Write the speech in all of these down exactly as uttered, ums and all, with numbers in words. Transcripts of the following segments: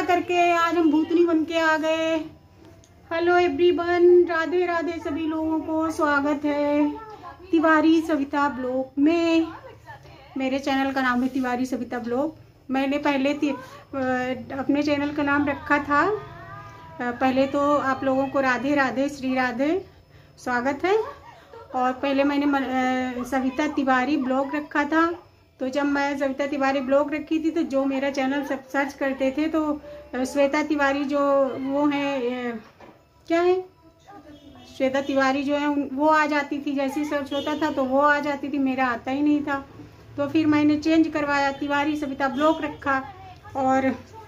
करके आज हम भूतनी बन के आ गए। हेलो एवरीवन, राधे राधे सभी लोगों को। स्वागत है तिवारी सविता ब्लॉग में। मेरे चैनल का नाम है तिवारी सविता ब्लॉग। मैंने पहले अपने चैनल का नाम रखा था, पहले तो आप लोगों को राधे राधे श्री राधे स्वागत है, और पहले मैंने सविता तिवारी ब्लॉग रखा था। तो जब मैं सविता तिवारी ब्लॉग रखी थी तो जो मेरा चैनल सब सर्च करते थे तो श्वेता तिवारी जो वो है, क्या है, श्वेता तिवारी जो है वो आ जाती थी। जैसे सर्च होता था तो वो आ जाती थी, मेरा आता ही नहीं था। तो फिर मैंने चेंज करवाया, तिवारी सविता ब्लॉग रखा। और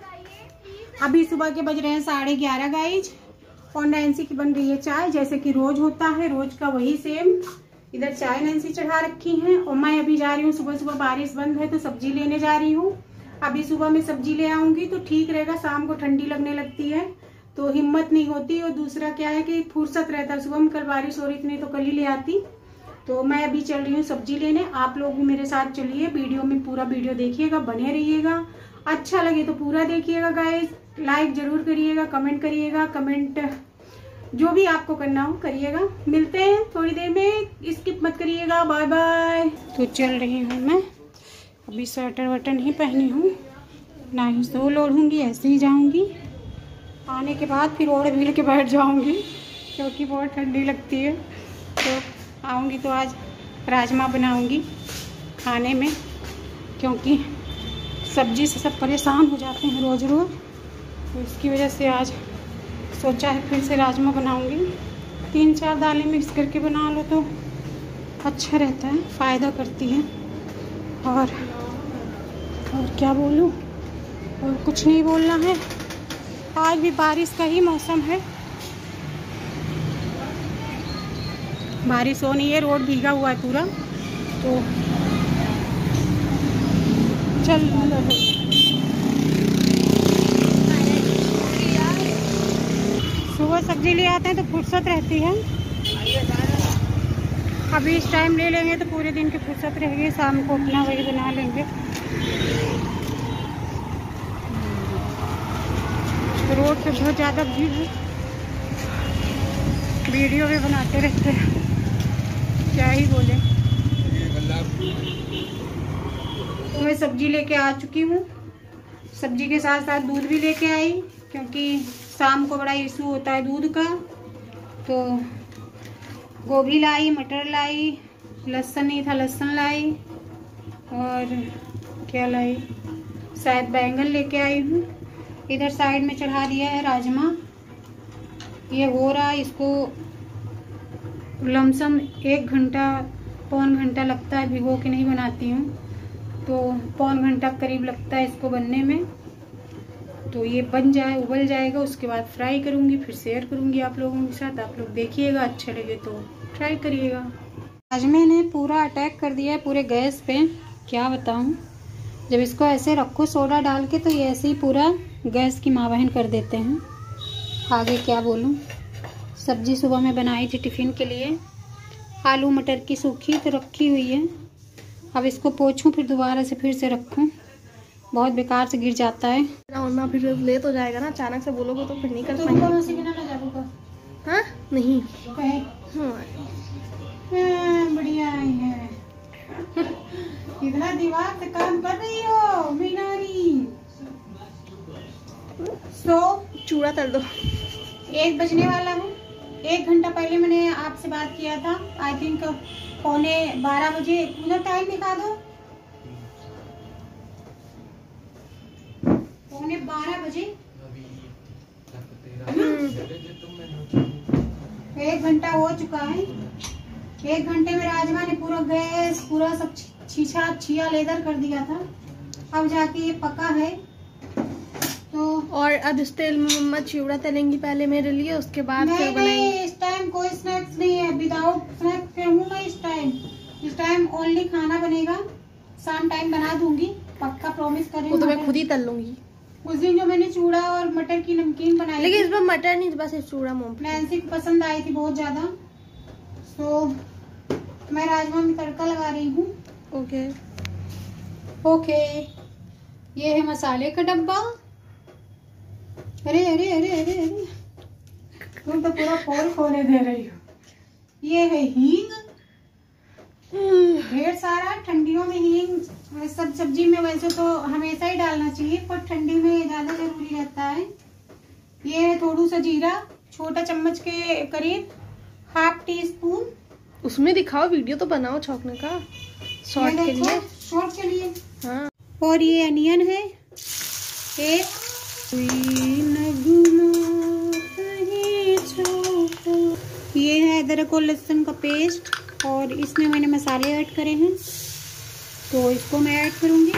अभी सुबह के बज रहे हैं साढ़े ग्यारह गाइज, और नैन्सी की बन रही है चाय, जैसे कि रोज होता है, रोज का वही सेम। इधर चाय नैन्सी चढ़ा रखी है, और मैं अभी जा रही हूँ, सुबह सुबह बारिश बंद है तो सब्जी लेने जा रही हूँ। अभी सुबह में सब्जी ले आऊंगी तो ठीक रहेगा, शाम को ठंडी लगने लगती है तो हिम्मत नहीं होती। और दूसरा क्या है कि फुर्सत रहता है, सुबह में कल बारिश हो रही थी नहीं तो कल ही ले आती। तो मैं अभी चल रही हूँ सब्जी लेने, आप लोग भी मेरे साथ चलिए, वीडियो में पूरा वीडियो देखिएगा, बने रहिएगा। अच्छा लगे तो पूरा देखिएगा गाइस, लाइक जरूर करिएगा, कमेंट करिएगा, कमेंट जो भी आपको करना हो करिएगा। मिलते हैं थोड़ी देर में, स्किप मत करिएगा। Bye bye. तो चल रही हूँ मैं, अभी स्वेटर वटर नहीं पहनी हूँ, ना ही सोल ओढ़ूंगी, ऐसे ही जाऊंगी। आने के बाद फिर ओढ़ भीड़ के बैठ जाऊंगी क्योंकि बहुत ठंडी लगती है। तो आऊंगी तो आज राजमा बनाऊंगी खाने में, क्योंकि सब्जी से सब परेशान हो जाते हैं रोज़ रोज़, तो इसकी वजह से आज सोचा है फिर से राजमा बनाऊंगी। तीन चार दालें मिक्स करके बना लो तो अच्छा रहता है, फ़ायदा करती है। और और क्या बोलूँ, और कुछ नहीं बोलना है। आज भी बारिश का ही मौसम है, बारिश हो नहीं है, रोड भीगा हुआ है पूरा। तो चल सुबह सब्जी ले आते हैं तो फुर्सत रहती है। अभी इस टाइम ले लेंगे तो पूरे दिन की फुर्सत रहेगी, शाम को अपना वही बना लेंगे। रोड पे बहुत ज़्यादा भीड़ है, वीडियो भी बनाते रहते हैं, क्या ही बोले। तो मैं सब्जी लेके आ चुकी हूँ, सब्जी के साथ साथ दूध भी लेके आई, क्योंकि शाम को बड़ा इशू होता है दूध का। तो गोभी लाई, मटर लाई, लहसुन नहीं था लहसुन लाई, और क्या लाई, शायद बैंगन लेके आई हूँ। इधर साइड में चढ़ा दिया है राजमा, ये हो रहा है। इसको लमसम एक घंटा पौन घंटा लगता है, भिगो के नहीं बनाती हूँ तो पौन घंटा करीब लगता है इसको बनने में। तो ये बन जाए, उबल जाएगा, उसके बाद फ्राई करूँगी, फिर शेयर करूँगी आप लोगों के साथ। आप लोग देखिएगा, अच्छा लगे तो ट्राई करिएगा। राजमे ने पूरा अटैक कर दिया है पूरे गैस पे, क्या बताऊँ। जब इसको ऐसे रखो सोडा डाल के तो ये ऐसे ही पूरा गैस की माँ बहन कर देते हैं। आगे क्या बोलूँ। सब्जी सुबह में बनाई थी टिफ़िन के लिए, आलू मटर की सूखी तो रखी हुई है। अब इसको पोंछूं फिर दोबारा से फिर से रखूं, बहुत बेकार से गिर जाता है ना, फिर लेट हो जाएगा ना, अचानक से बोलोगे तो फिर नहीं कर पाएंगे। हाँ नहीं हाँ, बढ़िया है। कितना दिमाग से काम कर रही हो मीनारी। तो चूड़ा तल दो। एक बजने वाला है, एक घंटा पहले मैंने आपसे बात किया था, आई थिंक पौने बारह बजे। उधर टाइम दिखा दो, पौने बारह बजे। एक घंटा हो चुका है। एक घंटे में राजमा ने पूरा गैस पूरा सब छीछा छिया लेदर कर दिया था। अब जाके ये पका है। तो और अब इस तेल में मम्मा चिवड़ा तलेंगी पहले मेरे लिए, उसके बाद फिर बनाएंगे। इस टाइम कोई स्नैक्स नहीं है, विदाउट स्नैक्स रहूंगा इस टाइम। इस टाइम ओनली खाना बनेगा, शाम टाइम बना दूंगी पक्का, प्रॉमिस कर रही हूँ। वो तो मैं खुद ही तल लूंगी। उस दिन जो मैंने चूड़ा और मटर की नमकीन बनाई, लेकिन इसमें मटर नहीं, बस चूड़ा मूंगफली। नैन्सी को पसंद आई थी बहुत ज्यादा, तो मैं राजमा में तड़का लगा रही हूँ। ओके ओके, ये है मसाले का डब्बा, अरे अरे अरे अरे अरे तुम तो पूरा पोल खोले दे रही हो। ये है हींग, ढेर सारा। ठंडियों में हींग सब सब्जी में वैसे तो हमेशा ही डालना चाहिए, पर ठंडी में ज्यादा जरूरी रहता है। ये है थोड़ा सा जीरा, छोटा चम्मच के करीब, हाफ टी स्पून। उसमें दिखाओ, वीडियो तो बनाओ छौंकने का, शॉर्ट के लिए। शॉर्ट के लिए हाँ। और ये अनियन है एक, ये है अदरक और लहसुन का पेस्ट, और इसमें मैंने मसाले ऐड करे हैं तो इसको मैं ऐड करूंगी।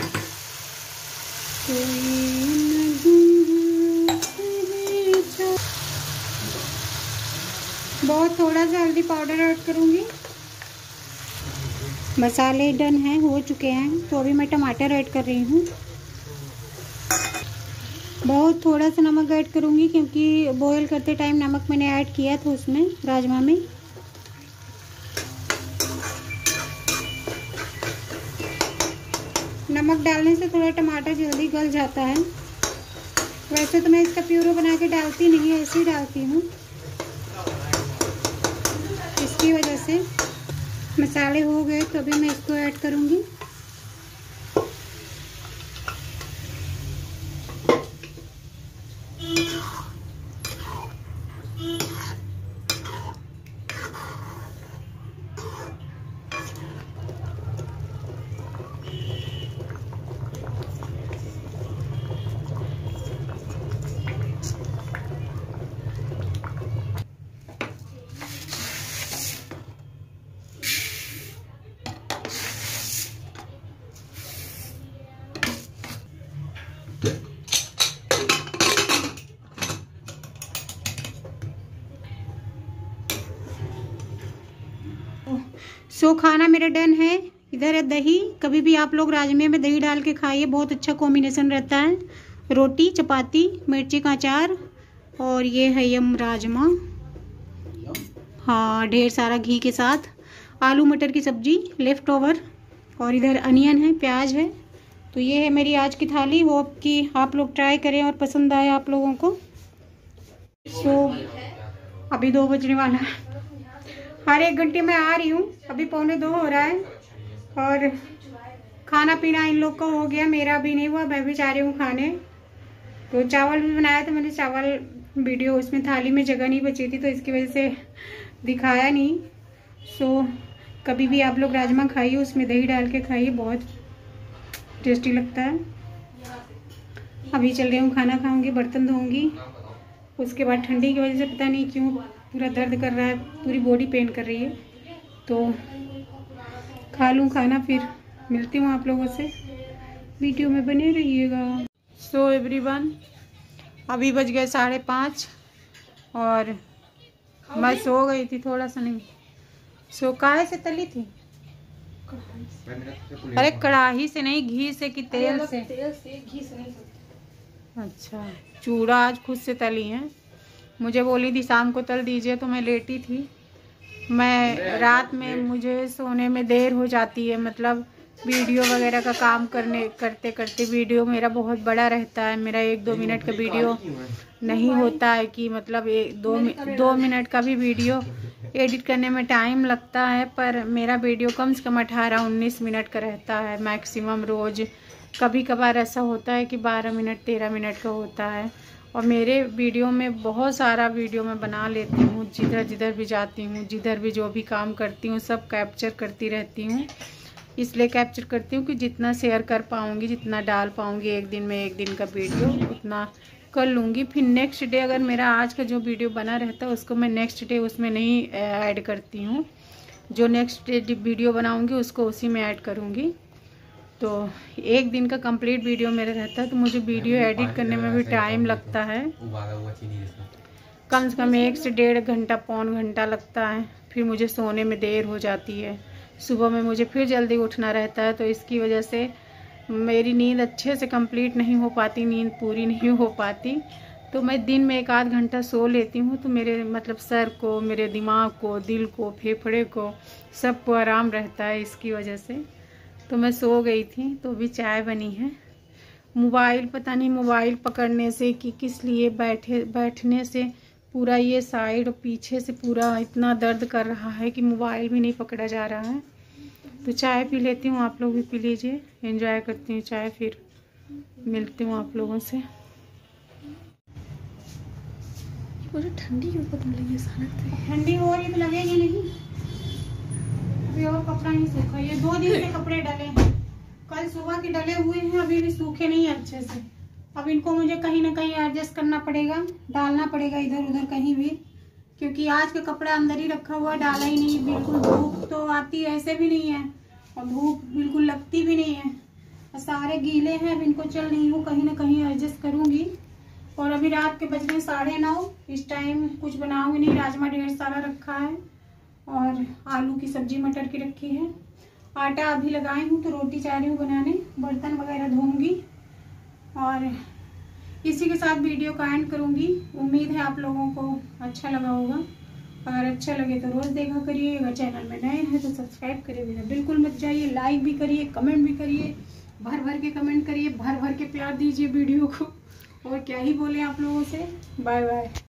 बहुत थोड़ा सा हल्दी पाउडर ऐड करूंगी। मसाले डन हैं, हो चुके हैं, तो अभी मैं टमाटर ऐड कर रही हूँ। बहुत थोड़ा सा नमक ऐड करूंगी क्योंकि बॉईल करते टाइम नमक मैंने ऐड किया था उसमें, राजमा में। नमक डालने से थोड़ा टमाटर जल्दी गल जाता है। वैसे तो मैं इसका प्यूरो बना के डालती नहीं, ऐसे ही डालती हूँ। इसकी वजह से मसाले हो गए तो अभी मैं इसको ऐड करूँगी। सो खाना मेरा डन है। इधर है दही। कभी भी आप लोग राजमे में दही डाल के खाइए, बहुत अच्छा कॉम्बिनेशन रहता है। रोटी, चपाती, मिर्ची का अचार, और ये है यम राजमा। हाँ, ढेर सारा घी के साथ। आलू मटर की सब्जी लेफ्ट ओवर, और इधर अनियन है, प्याज है। तो ये है मेरी आज की थाली। वो कि आप लोग ट्राई करें और पसंद आए आप लोगों को। सो अभी दो बजने वाला है। हर एक घंटे में आ रही हूँ, अभी पौने दो हो रहा है, और खाना पीना इन लोग का हो गया, मेरा अभी नहीं हुआ। मैं भी जा रही हूँ खाने। तो चावल भी बनाया था मैंने, चावल वीडियो उसमें थाली में जगह नहीं बची थी तो इसकी वजह से दिखाया नहीं। सो कभी भी आप लोग राजमा खाइए, उसमें दही डाल के खाइए, बहुत टेस्टी लगता है। अभी चल रही हूँ, खाना खाऊंगी, बर्तन धोऊंगी। उसके बाद ठंडी की वजह से पता नहीं क्यों पूरा दर्द कर रहा है, पूरी बॉडी पेन कर रही है। तो खा लूँ खाना, फिर मिलती हूँ आप लोगों से। वीडियो में बने रहिएगा। सो एवरीवन, अभी बज गए साढ़े पाँच और मैं सो गई थी थोड़ा सा। नहीं सो काहे से तली थी? अरे कढ़ाई से नहीं, घी से कि तेल से? तेल से, घी से नहीं। अच्छा, चूड़ा आज खुद से तली हैं। मुझे बोली थी शाम को तल दीजिए, तो मैं लेटी थी। मैं रात में मुझे सोने में देर हो जाती है, मतलब वीडियो वगैरह का काम करने करते करते। वीडियो मेरा बहुत बड़ा रहता है, मेरा एक दो मिनट का वीडियो नहीं होता है कि मतलब एक दो दो मिनट का भी वीडियो एडिट करने में टाइम लगता है। पर मेरा वीडियो कम से कम अठारह उन्नीस मिनट का रहता है मैक्सिमम रोज़। कभी कभार ऐसा होता है कि बारह मिनट तेरह मिनट का होता है। और मेरे वीडियो में बहुत सारा वीडियो मैं बना लेती हूँ, जिधर जिधर भी जाती हूँ, जिधर भी जो भी काम करती हूँ, सब कैप्चर करती रहती हूँ। इसलिए कैप्चर करती हूँ कि जितना शेयर कर पाऊँगी, जितना डाल पाऊँगी एक दिन में, एक दिन का वीडियो उतना कर लूँगी। फिर नेक्स्ट डे अगर मेरा आज का जो वीडियो बना रहता है उसको मैं नेक्स्ट डे उसमें नहीं ऐड करती हूँ। जो नेक्स्ट डे वीडियो बनाऊँगी उसको उसी में ऐड करूँगी। तो एक दिन का कंप्लीट वीडियो मेरा रहता है, तो मुझे वीडियो एडिट करने में भी टाइम लगता है। कम से कम एक से डेढ़ घंटा पौन घंटा लगता है। फिर मुझे सोने में देर हो जाती है, सुबह में मुझे फिर जल्दी उठना रहता है। तो इसकी वजह से मेरी नींद अच्छे से कंप्लीट नहीं हो पाती, नींद पूरी नहीं हो पाती। तो मैं दिन में एक आध घंटा सो लेती हूँ, तो मेरे मतलब सर को, मेरे दिमाग को, दिल को, फेफड़े को, सबको आराम रहता है इसकी वजह से। तो मैं सो गई थी, तो अभी चाय बनी है मोबाइल पता नहीं मोबाइल पकड़ने से कि किस लिए बैठे बैठने से पूरा ये साइड और पीछे से पूरा इतना दर्द कर रहा है कि मोबाइल भी नहीं पकड़ा जा रहा है। तो चाय पी लेती हूँ, आप लोग भी पी लीजिए, एंजॉय करती हूँ चाय, फिर मिलती हूँ आप लोगों से। मुझे ठंडी क्यों पता लगी अचानक से? ठंडी हो रही तो लगेगी नहीं। अभी और कपड़ा नहीं सूखा, ये दो दिन से कपड़े डले हैं, कल सुबह के डले हुए हैं, अभी भी सूखे नहीं अच्छे से। अब इनको मुझे कहीं ना कहीं एडजस्ट करना पड़ेगा, डालना पड़ेगा इधर उधर कहीं भी, क्योंकि आज का कपड़ा अंदर ही रखा हुआ, डाला ही नहीं। बिल्कुल धूप तो आती ऐसे भी नहीं है और धूप बिल्कुल लगती भी नहीं है, सारे गीले हैं। अब इनको चल नहीं हूँ, कहीं ना कहीं एडजस्ट करूँगी। और अभी रात के बज रहे साढ़े नौ, इस टाइम कुछ बनाऊंगी नहीं, राजमा ढेर सारा रखा है और आलू की सब्जी मटर की रखी है। आटा अभी लगाई हूँ तो रोटी चाह रही हूँ बनाने, बर्तन वगैरह धोऊंगी और इसी के साथ वीडियो का एंड करूँगी। उम्मीद है आप लोगों को अच्छा लगा होगा। अगर अच्छा लगे तो रोज़ देखा करिए, अगर चैनल में नए हैं तो सब्सक्राइब करिए, बिल्कुल मत जाइए, लाइक भी करिए, कमेंट भी करिए, भर भर के कमेंट करिए, भर भर के प्यार दीजिए वीडियो को। और क्या ही बोले आप लोगों से, बाय बाय।